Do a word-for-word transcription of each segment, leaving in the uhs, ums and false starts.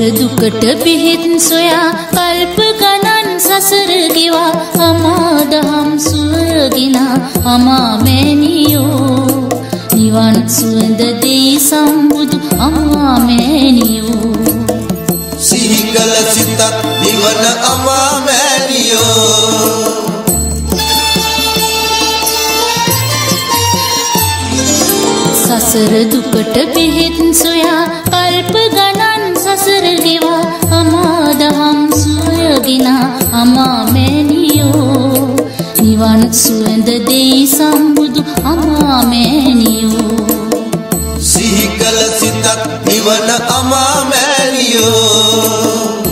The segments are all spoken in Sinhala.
සසර දුකට පිහිට සොයා කල්ප ගණන් සසර ගෙවා අමා දහම් සුවගිනා අමා මෑණියෝ නිවන් සුවඳ දී සම්බුදු අමා මෑණියෝ සිහි කළ සිතත් නිවන අමා මෑණියෝ සසර දුකට පිහිට සොයා කල්ප ගණන් සසර ගෙවා අමා දහම් සුවගිනා අමා මෑණියෝ නිවන් සුවඳ දී සම්බුදු අමා මෑණියෝ සිහි කළ සිතත් නිවන අමා මෑණියෝ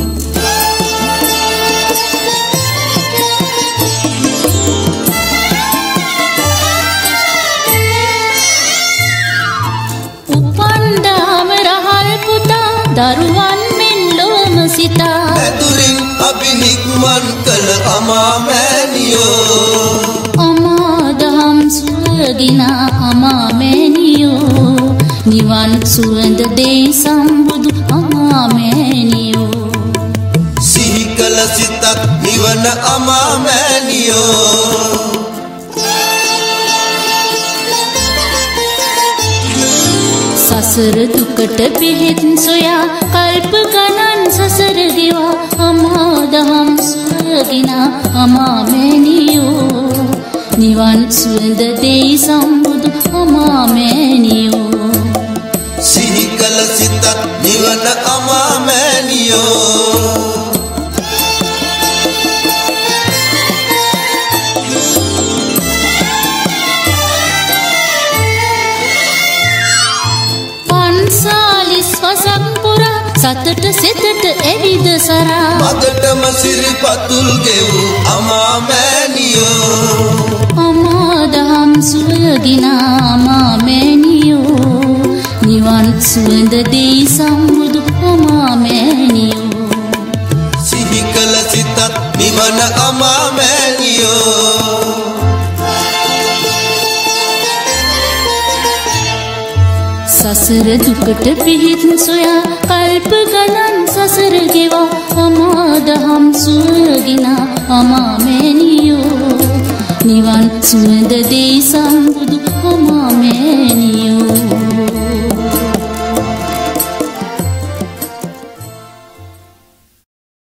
දරුවන් මෙන් ලොවම සිතා ඇතුලින් අපි නික්මන් කළ අමා මෑණියෝ අමා දහම් සුවගිනා අමා මෑණියෝ නිවන් සුවඳ දේ සම්බුදු අමා මෑණියෝ සිහි කළ සිතත් නිවන අමා මෑණියෝ සසර දුකට පිහිට සොයා කල්ප ගණන් සසර ගෙවා අමා දහම් සුවගිනා අමා මෑණියෝ නිවන් සුවඳ දේ සම්බුදු අමා මෑණියෝ සිහි කළ සිතත් නිවන අමා මෑණියෝ සතට සෙතට එවිද සරා මදටම සිරිපතුල් ගෙවූ අමා මෑණියෝ අමා දහම් සුවගිනා අමා මෑණියෝ නිවන් සුවඳ දී සම්බුදු අමා මෑණියෝ සිහි කළ සිතත් නිවන අමා මෑණියෝ සසර දුකට පිහිට සොයා කල්ප ගණන් සසර ගෙවා අමා දහම් සුවගිනා අමා මෑණියෝ නිවන් සුවඳ දී සම්බුදු අමා මෑණියෝ